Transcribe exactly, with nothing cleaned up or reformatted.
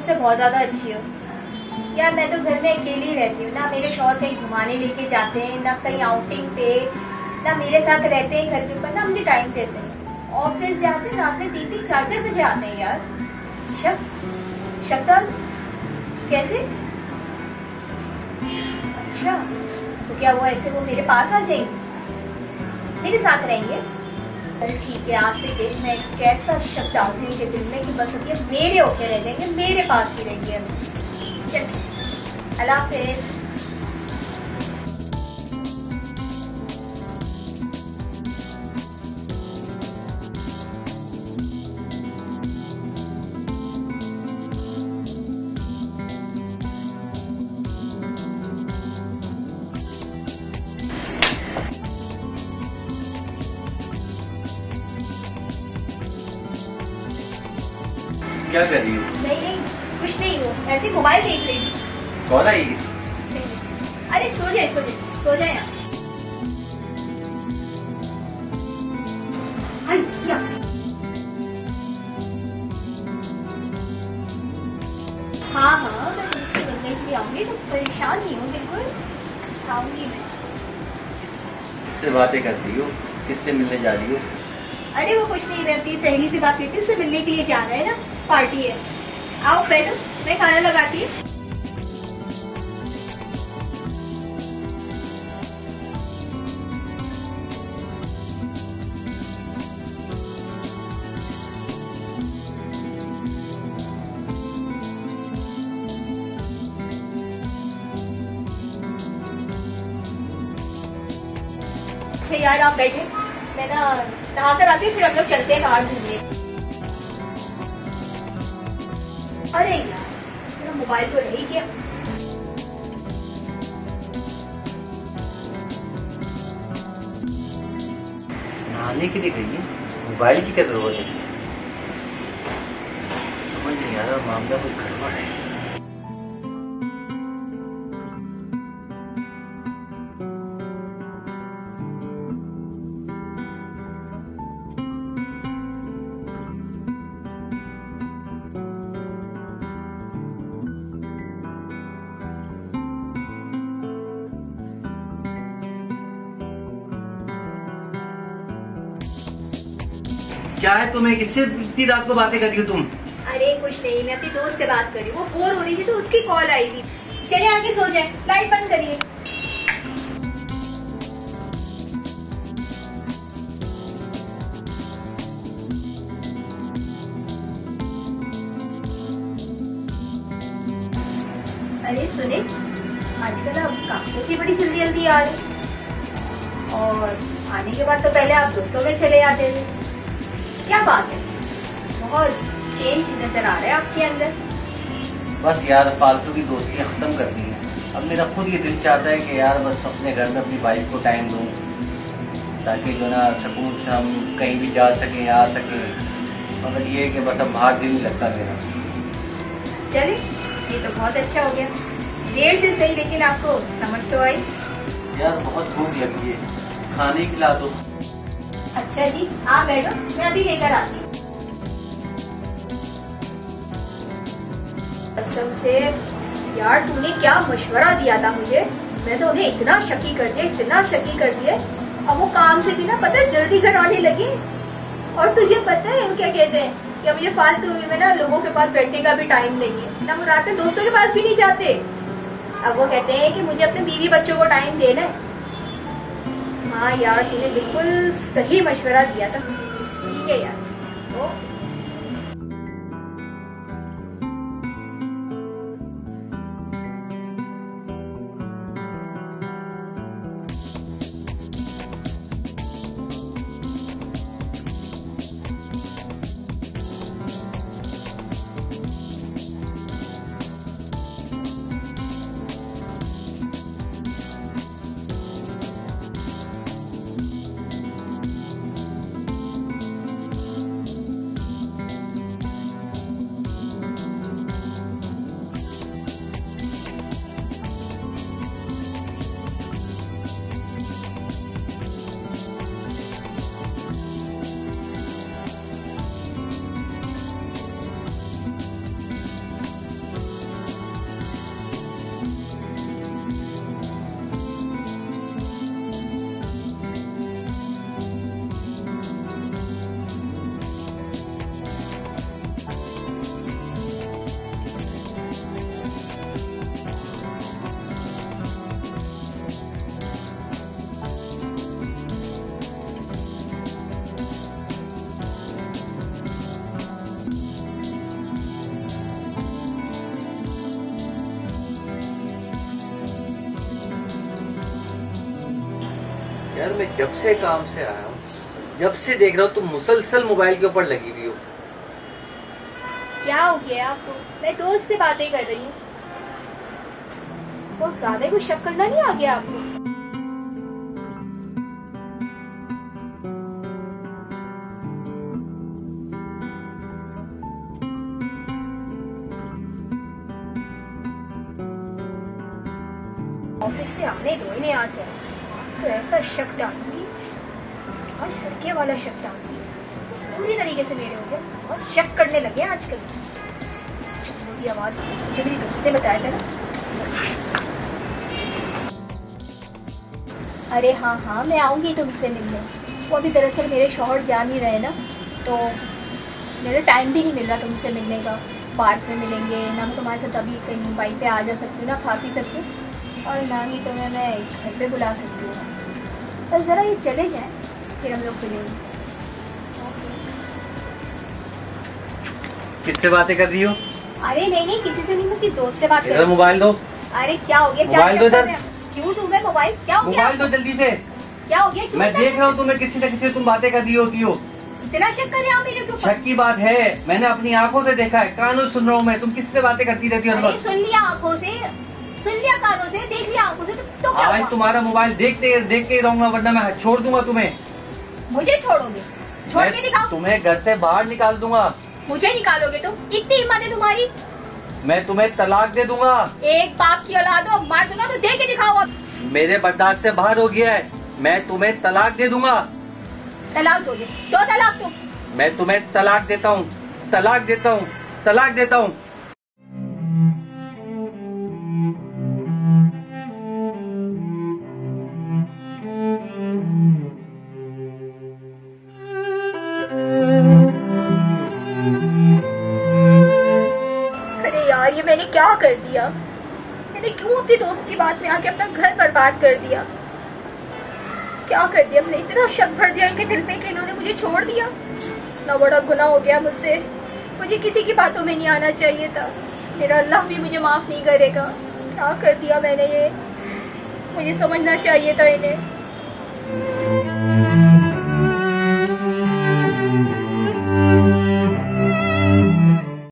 मुझसे बहुत ज्यादा अच्छी हो। यार मैं तो घर में अकेली रहती हूँ ना, मेरे शौहर कहीं घुमाने लेके जाते हैं, ना कहीं आउटिंग पे, ना मेरे साथ रहते हैं घर के ऊपर, ना मुझे टाइम देते हैं। ऑफिस जाते हैं रात में तीन तीन चार चार बजे आते हैं यार। शक शक्ल कैसे? अच्छा तो क्या वो ऐसे वो मेरे पास आ जाएंगे, मेरे साथ रहेंगे? चल ठीक है, आज से देख मैं कैसा शब्द डालती हूँ इनके दिल में कि बस अब ये मेरे होके रह जाएंगे, मेरे पास ही रहेंगे अब। चल अल्लाह हाफिज़। क्या कर रही हो? नहीं नहीं कुछ नहीं हो, ऐसे मोबाइल देख रही थी। कौन आई? अरे सो जाए सो जाए सो जाए आप। क्या? हाँ हाँ मैं तुमसे मिलने के लिए आऊंगी, तो परेशान नहीं हूँ, बिल्कुल आऊंगी मैं। किससे बातें कर रही हो? किससे मिलने जा रही हो? अरे वो कुछ नहीं, रहती सहेली से बात करती, उससे मिलने के लिए जा रहे हैं ना, पार्टी है। आओ बैठो, मैं खाना लगाती हूँ। अच्छा यार आप बैठे, मैं ना नहा कर आती हूँ, फिर हम लोग चलते हैं बाहर घूमने। अरे यार मेरा मोबाइल तो रह ही गया। नहाने के लिए गई है, मोबाइल की क्या जरूरत है? समझ नहीं आ रहा, मामला कुछ गड़बड़ है। क्या है तुम्हें? किससे इतनी रात को बातें कर रही हो तुम? अरे कुछ नहीं, मैं अपनी दोस्त से बात कर रही हूँ, वो बोर हो रही थी तो उसकी कॉल आई थी। चले आगे सो जाए, लाइट बंद करिए। अरे सुने, आजकल आप काफी सी बड़ी जल्दी जल्दी आ रहे, और आने के बाद तो पहले आप दोस्तों में चले जाते थे, क्या बात है? बहुत चेंज नजर आ रहा है आपके अंदर। बस यार फालतू की दोस्तियां खत्म कर दी है। अब मेरा खुद ये दिल चाहता है कि यार बस अपने घर में अपनी वाइफ को टाइम दूं, ताकि जो ना सुकून से हम कहीं भी जा सकें, आ सकें। मगर ये है कि बस अब बाहर दिल नहीं लगता मेरा। चले ये तो बहुत अच्छा हो गया, देर से सही लेकिन आपको समझ तो आई। यार बहुत भूख लगी है, खाने खिला दो। अच्छा जी आप बैठो, मैं अभी लेकर आती हूँ। कसम से यार तूने क्या मशवरा दिया था मुझे, मैं तो उन्हें इतना शकी कर दिया, इतना शकी कर दिया। अब वो काम से भी ना पता है जल्दी घर आने लगे, और तुझे पता है वो क्या कहते हैं कि अब ये फालतू में ना लोगों के पास बैठने का भी टाइम नहीं है ना, वो रात में दोस्तों के पास भी नहीं जाते। अब वो कहते हैं कि मुझे अपने बीवी बच्चों को टाइम देना है। हाँ यार तूने बिल्कुल सही मशवरा दिया था। ठीक है यार, तो यार मैं जब से काम से आया हूँ, जब से देख रहा हूँ तुम मुसलसल मोबाइल के ऊपर लगी हुई हो। क्या हो गया आपको? मैं दोस्त से बातें कर रही हूँ। बहुत ज्यादा कुछ शक करना नहीं आ गया आपको? ऑफिस से आने दो इन्हें यहाँ से, तो ऐसा शक डालूंगी और लड़के वाला शक डालूंगी पूरी तरीके से मेरे ऊपर, और शक करने लगे आजकल। चुप्पू की आवाज मुझे मेरी दोस्त ने बताया था ना। अरे हाँ हाँ मैं आऊंगी तुमसे मिलने। वो अभी दरअसल मेरे शौहर जा नहीं रहे ना, तो मेरा टाइम भी नहीं मिल रहा तुमसे मिलने का। पार्क में मिलेंगे ना, मैं तुम्हारे साथ अभी कहीं बाइक पे आ जा सकती हूँ ना, खा पी सकती हूँ, और ना ही तुम्हें मैं घर पे बुला सकती हूँ। बस जरा ये चले जाएं फिर हम लोग मिलेंगे। किससे बातें कर रही हो? अरे नहीं नहीं किसी से नहीं, मैं किसी दोस्त से बात कर रही इधर हूँ। मोबाइल दो। अरे क्या हो गया? क्या मोबाइल दो शक कर इधर। रहे हैं? क्यों तुम्हें मोबाइल? क्या हो गया? मोबाइल दो जल्दी से। क्या हो गया? क्यों मैं इतना देख शक- रहा हूँ तुम्हें किसी न किसी से तुम बातें कर रही होती हो। इतना शक कर रहे हैं आप मेरे ऊपर? शक की बात है, मैंने अपनी आंखों से देखा है, कानों से सुन रहा हूँ मैं, तुम किससे बातें करती रहती हो हर अरे वक्त? सुन लिया आंखों से, सुन लिया कानों से, देख लिया आंखों से, तो, तो क्या आज हुआ? तुम्हारा मोबाइल देखते देखते ही रहूंगा, वरना मैं छोड़ दूंगा तुम्हें। मुझे छोड़ोगे? छोड़ के मैं दिखाओ। तुम्हें घर से बाहर निकाल दूंगा। मुझे निकालोगे तो? इतनी हिम्मत है तुम्हारी? मैं तुम्हें तलाक दे दूंगा। एक बाप की औलाद हो, मार दूंगा तो दे के दिखाओ अब। मेरे बर्दाश्त से बाहर हो गया है, मैं तुम्हें तलाक दे दूंगा। तलाक दोगे? दो तलाक दो। मैं तुम्हें तलाक देता हूँ, तलाक देता हूँ, तलाक देता हूँ। अरे यार ये मैंने क्या कर दिया? मैंने क्यों अपनी दोस्त की बात में आके अपना घर बर्बाद कर दिया? क्या कर दिया मैंने? इतना शक भर दिया इनके दिल पे कि इन्होंने मुझे छोड़ दिया। इतना बड़ा गुनाह हो गया मुझसे। मुझे किसी की बातों में नहीं आना चाहिए था। मेरा अल्लाह भी मुझे माफ नहीं करेगा। क्या कर दिया मैंने ये? मुझे समझना चाहिए था इन्हें।